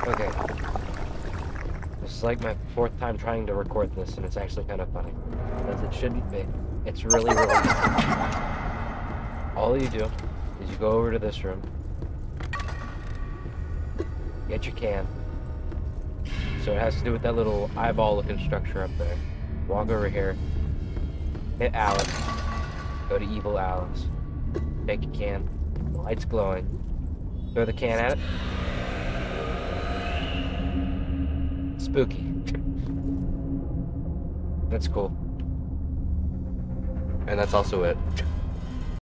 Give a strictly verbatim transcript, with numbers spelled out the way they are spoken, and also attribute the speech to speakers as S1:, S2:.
S1: Okay. This is like my fourth time trying to record this, and it's actually kind of funny. Because it shouldn't be. It's really, really easy. All you do is you go over to this room, get your can. So it has to do with that little eyeball-looking structure up there. Walk over here, hit Alice, go to Evil Alice, take a can, the light's glowing, throw the can at it. Spooky. That's cool. And that's also it.